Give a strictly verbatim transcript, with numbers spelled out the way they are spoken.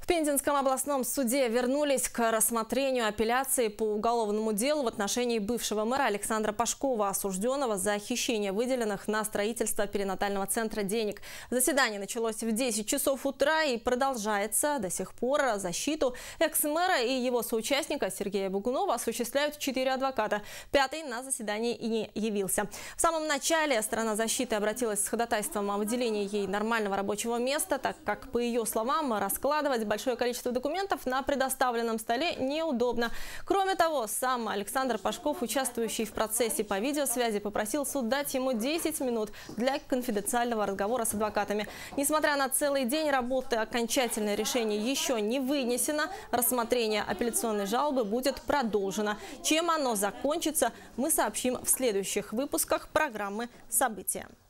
Пензенском областном суде вернулись к рассмотрению апелляции по уголовному делу в отношении бывшего мэра Александра Пашкова, осужденного за хищение выделенных на строительство перинатального центра денег. Заседание началось в десять часов утра и продолжается до сих пор. Защиту экс-мэра и его соучастника Сергея Бугунова осуществляют четыре адвоката. Пятый на заседании и не явился. В самом начале сторона защиты обратилась с ходатайством о выделении ей нормального рабочего места, так как, по ее словам, раскладывать большое Большое количество документов на предоставленном столе неудобно. Кроме того, сам Александр Пашков, участвующий в процессе по видеосвязи, попросил суд дать ему десять минут для конфиденциального разговора с адвокатами. Несмотря на целый день работы, окончательное решение еще не вынесено. Рассмотрение апелляционной жалобы будет продолжено. Чем оно закончится, мы сообщим в следующих выпусках программы «События».